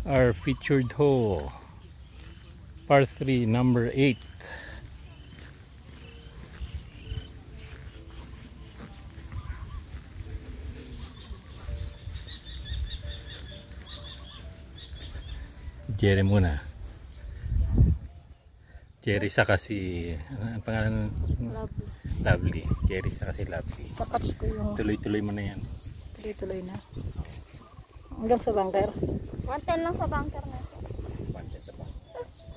Our featured hole, par 3, number 8. Jerry muna. Jerry saka si ang pangalan? Lovely. Jerry saka si Lovely. Kapats ko yung... Tuloy-tuloy mo na yan. Tuloy-tuloy na. Hanggang sa bunker. 110 lang sa bunker na ito. 110 sa bunker.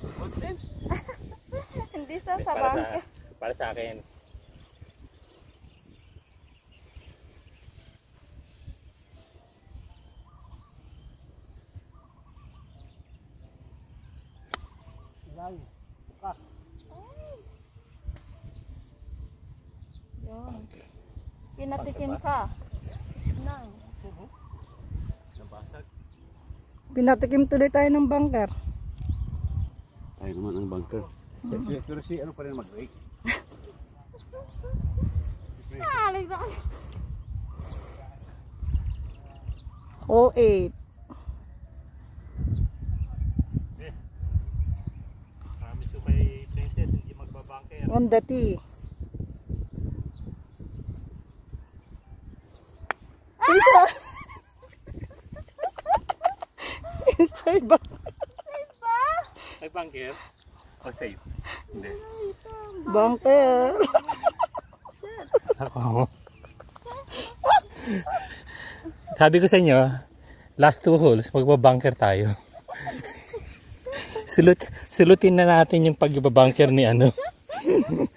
Hindi sa bunker. Para sa akin. Yun. Pinatikim ka. Nang. Pinatikim tuloy tayo ng bunker. Tayo naman ang bunker. Pero si ano pa rin mag-break. Alig na. Hole 8. Promise ko kay Princess, hindi magbabangker. On the tee. Safe ba? Ay, bunker? O safe? Hindi. Bunker. Ako. Sabi ko sa inyo, last 2 holes, magbabunker tayo. Sulutin na natin yung pagbabunker ni ano.